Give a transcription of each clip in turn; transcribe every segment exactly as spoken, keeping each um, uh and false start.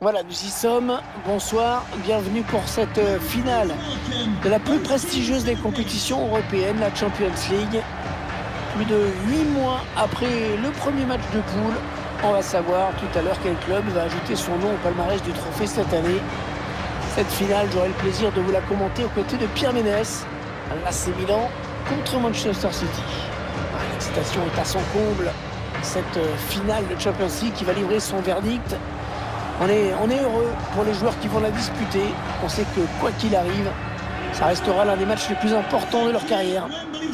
Voilà, nous y sommes. Bonsoir, bienvenue pour cette finale de la plus prestigieuse des compétitions européennes, la Champions League. Plus de huit mois après le premier match de poule, on va savoir tout à l'heure quel club va ajouter son nom au palmarès du trophée cette année. Cette finale, j'aurai le plaisir de vous la commenter aux côtés de Pierre Ménès, l'A C Milan contre Manchester City. L'excitation est à son comble. Cette finale de Champions League qui va livrer son verdict. On est, on est heureux pour les joueurs qui vont la disputer. On sait que quoi qu'il arrive, ça restera l'un des matchs les plus importants de leur carrière.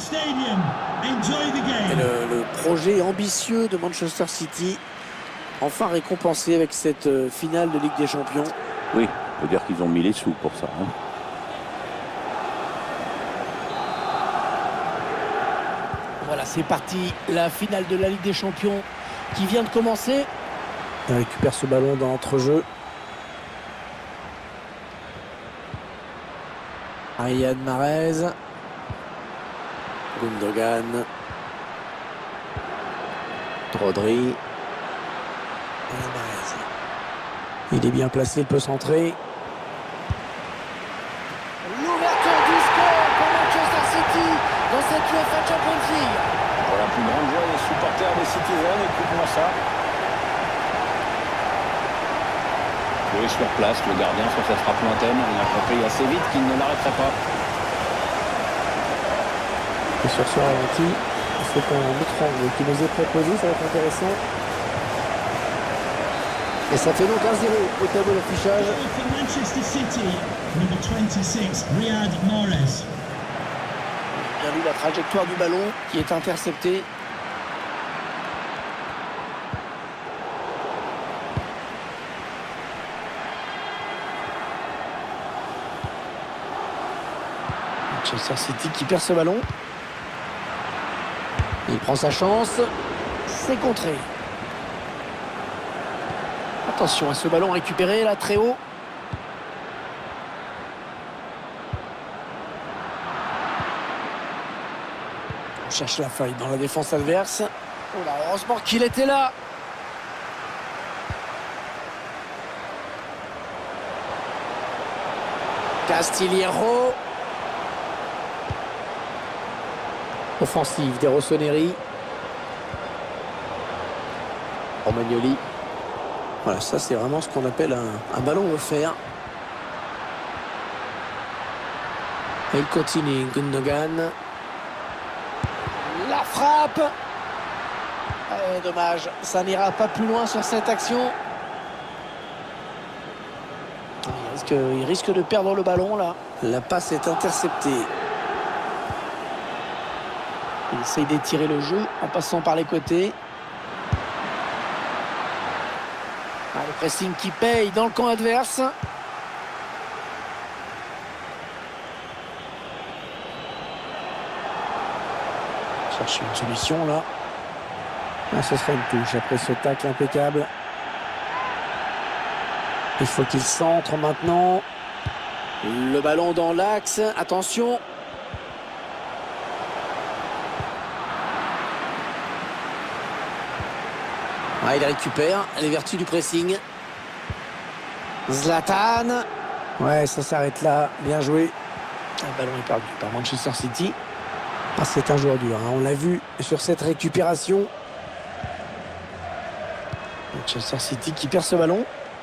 Et le, le projet ambitieux de Manchester City, enfin récompensé avec cette finale de Ligue des Champions. Oui, on peut dire qu'ils ont mis les sous pour ça. Hein. Voilà, c'est parti. La finale de la Ligue des Champions qui vient de commencer. Il récupère ce ballon dans l'entrejeu. Riyad Mahrez. Gundogan. Rodri. Il est bien placé, il peut centrer. L'ouverture du score pour Manchester City dans cette UEFA Champions League. Pour la plus grande joie des supporters des Citizens, écoute-moi ça. Oui, sur place, le gardien sur sa frappe lointaine, il a compris assez vite qu'il ne l'arrêterait pas. Et sur ce ralenti, c'est un autre angle qui nous est proposé, ça va être intéressant. Et ça fait donc un zéro au tableau d'affichage. Manchester City, number twenty-six, Riyad Mahrez. Bien vu la trajectoire du ballon qui est interceptée. Manchester City qui perd ce ballon. Il prend sa chance. C'est contré. Attention à ce ballon récupéré là très haut. On cherche la faille dans la défense adverse. Oh là, heureusement qu'il était là. Castillejo. Offensive des Rossoneri. Romagnoli. Voilà, ça c'est vraiment ce qu'on appelle un, un ballon offert. Et il continue, Gundogan. La frappe. Eh, dommage, ça n'ira pas plus loin sur cette action. Il risque, il risque de perdre le ballon là. La passe est interceptée. Il essaye d'étirer le jeu en passant par les côtés. Ah, le pressing qui paye dans le camp adverse. Chercher une solution là. Ah, ce serait une touche après ce tacle impeccable. Il faut qu'il centre maintenant. Le ballon dans l'axe. Attention. Ah, il récupère les vertus du pressing. Zlatan. Ouais, ça s'arrête là. Bien joué. Le ballon est perdu par Manchester City. Ah, c'est un joueur dur, hein. On l'a vu sur cette récupération. Manchester City qui perd ce ballon.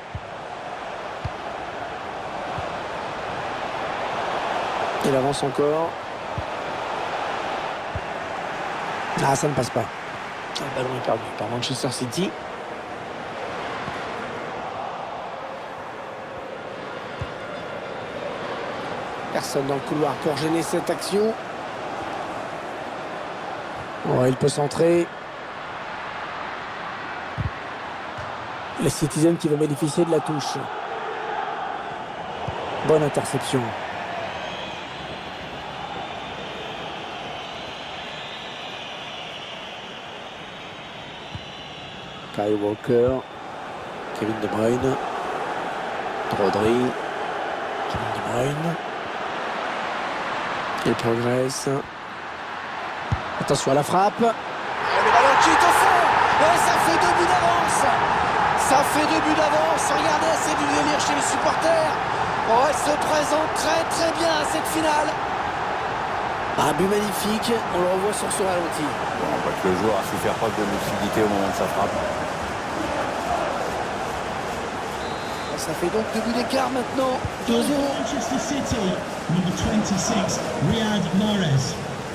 Il avance encore. Ah, ça ne passe pas. Le ballon est perdu par Manchester City. Personne dans le couloir pour gêner cette action. Ouais, il peut centrer. Les Citizens qui vont bénéficier de la touche. Bonne interception. Kyle Walker, Kevin De Bruyne, Rodri, Kevin De Bruyne. Il progresse. Attention à la frappe. Et le ballon qui est au fond. Et ça fait deux buts d'avance. Ça Ça fait deux buts d'avance. Regardez, c'est du délire chez les supporters. Oh, elle se présente très très bien à cette finale. Un but magnifique, on le revoit sur ce ralenti. Bon, on voit que le joueur a su faire preuve de lucidité au moment de sa frappe. Ça fait donc deux buts d'écart maintenant. deux zéro. Manchester City, number twenty-six, Riyad Mahrez.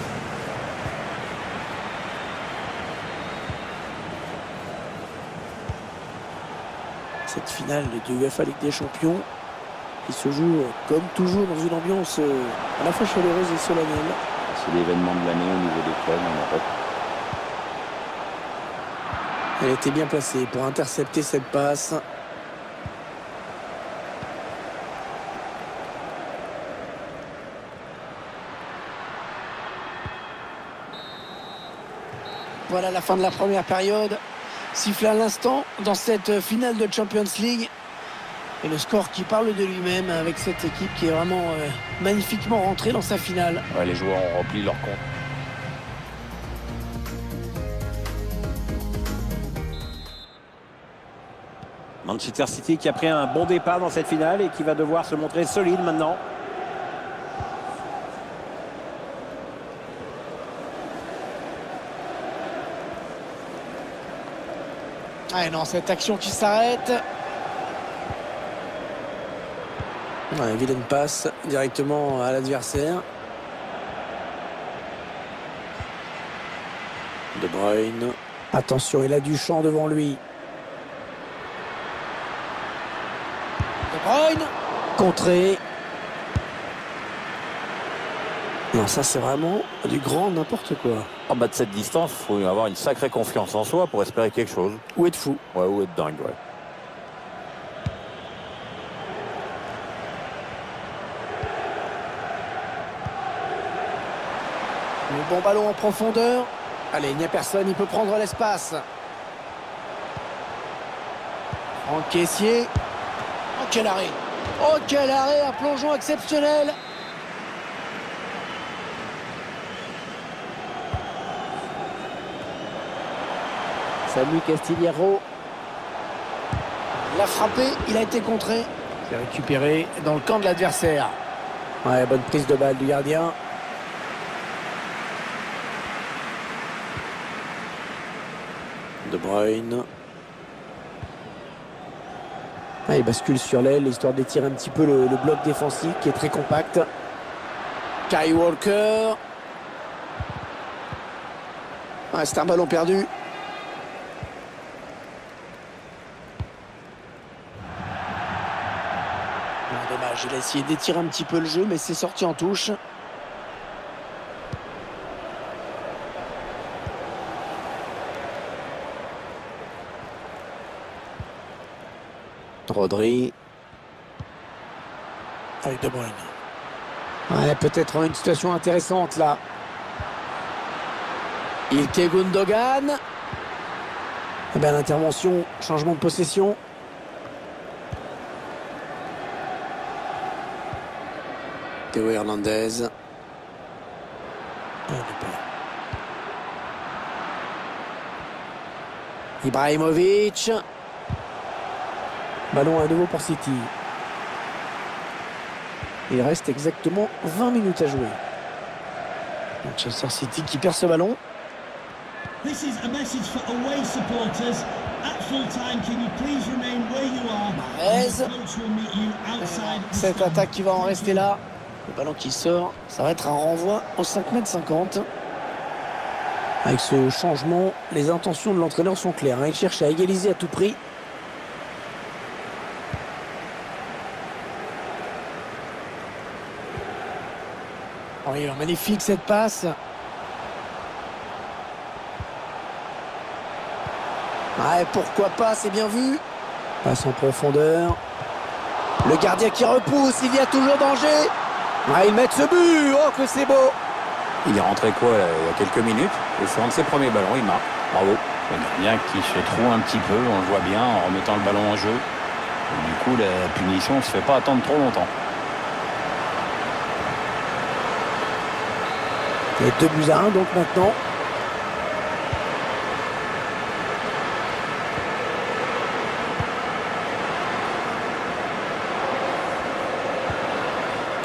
Cette finale de UEFA Ligue des Champions qui se joue comme toujours dans une ambiance à la fois chaleureuse et solennelle. C'est l'événement de l'année au niveau des clubs en Europe. Elle était bien placée pour intercepter cette passe. Voilà la fin de la première période. Sifflé à l'instant dans cette finale de Champions League. Et le score qui parle de lui-même avec cette équipe qui est vraiment euh, magnifiquement rentrée dans sa finale. Ouais, les joueurs ont rempli leur compte. Manchester City qui a pris un bon départ dans cette finale et qui va devoir se montrer solide maintenant. Ah non, cette action qui s'arrête. Ouais, vilaine passe directement à l'adversaire. De Bruyne. Attention, il a du champ devant lui. De Bruyne. Contré. Non, ça c'est vraiment du grand n'importe quoi. En bas de cette distance, il faut avoir une sacrée confiance en soi pour espérer quelque chose. Ou être fou. Ouais, ou être dingue, ouais. Le bon ballon en profondeur. Allez, il n'y a personne, il peut prendre l'espace. Franck Kessié. Oh, quel arrêt. Oh, quel arrêt, un plongeon exceptionnel. Samu Castillero. Il a frappé, il a été contré. C'est récupéré dans le camp de l'adversaire. Ouais, bonne prise de balle du gardien. De Bruyne. Ah, il bascule sur l'aile, histoire d'étirer un petit peu le, le bloc défensif qui est très compact. Kyle Walker. Ah, c'est un ballon perdu. Ah, dommage, il a essayé d'étirer un petit peu le jeu, mais c'est sorti en touche. Rodri. Avec De Bruyne. Ouais, peut-être une situation intéressante là. Ilkay Gundogan. Eh bien, l'intervention, changement de possession. Théo Hernandez. Oh, Ibrahimovic. Ballon à nouveau pour City. Il reste exactement vingt minutes à jouer. Manchester City qui perd ce ballon. This is a message for away supporters. At full time, can you please remain where you are? Mahrez. The coach will meet you outside the Cette stand. attaque qui va en rester là. Le ballon qui sort, ça va être un renvoi au cinq mètres cinquante. Avec ce changement, les intentions de l'entraîneur sont claires. Il cherche à égaliser à tout prix. Oui, magnifique cette passe. Ouais, pourquoi pas, c'est bien vu. Passe en profondeur. Le gardien qui repousse, il y a toujours danger. Ouais, ils mettent ce but. Oh, que c'est beau. Il est rentré quoi là, il y a quelques minutes. Et c'est un de ses premiers ballons, il marque. Bravo. Le gardien qui se trouve un petit peu, on le voit bien, en remettant le ballon en jeu. Et du coup, la punition ne se fait pas attendre trop longtemps. Et deux buts à un donc maintenant.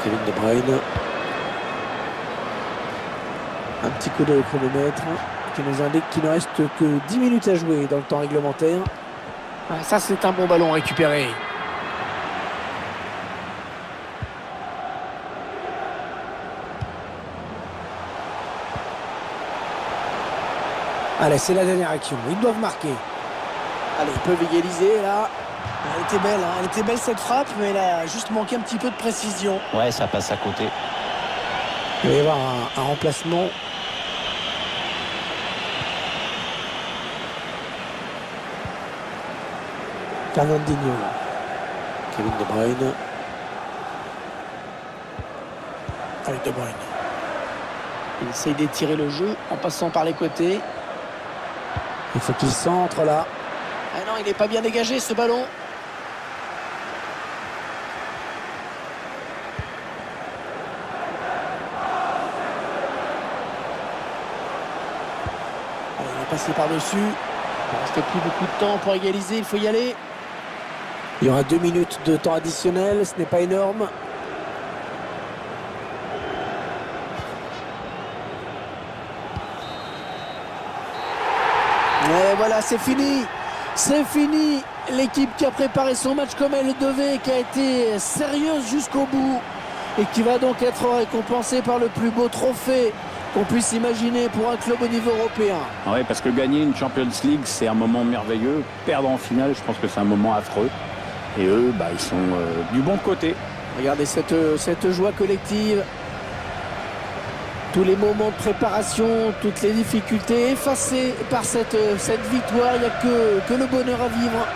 Kevin De Bruyne. Un petit coup de chronomètre qui nous indique qu'il ne reste que dix minutes à jouer dans le temps réglementaire. Ah, ça, c'est un bon ballon récupéré. Allez, c'est la dernière action. Ils doivent marquer. Allez, ils peuvent égaliser là. Elle était belle, hein. Elle était belle cette frappe, mais elle a juste manqué un petit peu de précision. Ouais, ça passe à côté. Il va y avoir un, un remplacement. Fernandinho. Kevin De Bruyne. Avec De Bruyne. Il essaye d'étirer le jeu en passant par les côtés. Il faut qu'il centre là. Ah non, il n'est pas bien dégagé ce ballon. Allez, il est passé par-dessus. Il ne reste plus beaucoup de temps pour égaliser, il faut y aller. Il y aura deux minutes de temps additionnel, ce n'est pas énorme. Et voilà, c'est fini. C'est fini. L'équipe qui a préparé son match comme elle le devait, qui a été sérieuse jusqu'au bout et qui va donc être récompensée par le plus beau trophée qu'on puisse imaginer pour un club au niveau européen. Oui, parce que gagner une Champions League, c'est un moment merveilleux. Perdre en finale, je pense que c'est un moment affreux. Et eux, bah, ils sont euh, du bon côté. Regardez cette, cette joie collective. Tous les moments de préparation, toutes les difficultés effacées par cette, cette victoire. Il n'y a que, que le bonheur à vivre.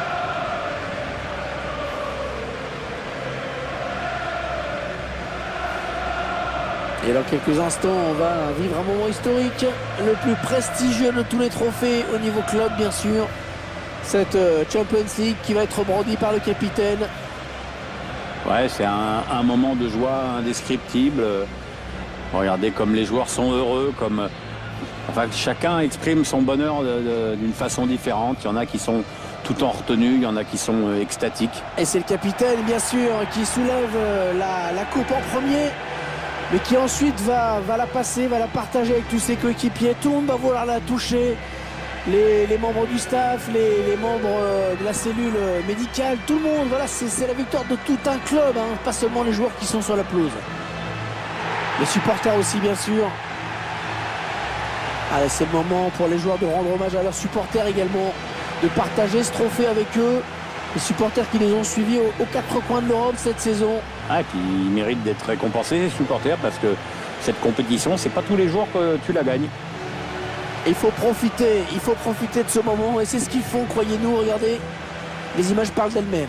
Et dans quelques instants, on va vivre un moment historique. Le plus prestigieux de tous les trophées au niveau club, bien sûr. Cette Champions League qui va être brandie par le capitaine. Ouais, c'est un, un moment de joie indescriptible. Regardez comme les joueurs sont heureux, comme enfin, chacun exprime son bonheur d'une façon différente. Il y en a qui sont tout en retenue, il y en a qui sont extatiques. Et c'est le capitaine, bien sûr, qui soulève la, la coupe en premier, mais qui ensuite va, va la passer, va la partager avec tous ses coéquipiers. Tout le monde va vouloir la toucher. Les, les membres du staff, les, les membres de la cellule médicale, tout le monde. Voilà, c'est la victoire de tout un club, hein, pas seulement les joueurs qui sont sur la pelouse. Les supporters aussi, bien sûr. Allez, c'est le moment pour les joueurs de rendre hommage à leurs supporters également, de partager ce trophée avec eux. Les supporters qui les ont suivis aux, aux quatre coins de l'Europe cette saison. Ah, qui méritent d'être récompensés, les supporters, parce que cette compétition, c'est pas tous les jours que tu la gagnes. Il faut profiter, il faut profiter de ce moment et c'est ce qu'ils font, croyez-nous. Regardez, les images parlent d'elles-mêmes.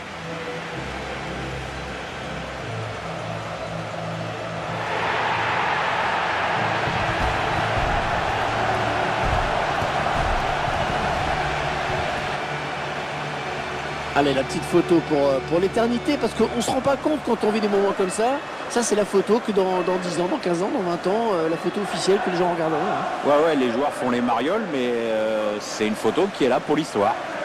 Allez, la petite photo pour, pour l'éternité, parce qu'on ne se rend pas compte quand on vit des moments comme ça. Ça, c'est la photo que dans, dans dix ans, dans quinze ans, dans vingt ans, euh, la photo officielle que les gens regarderont. Hein. Ouais, ouais, les joueurs font les marioles, mais euh, c'est une photo qui est là pour l'histoire.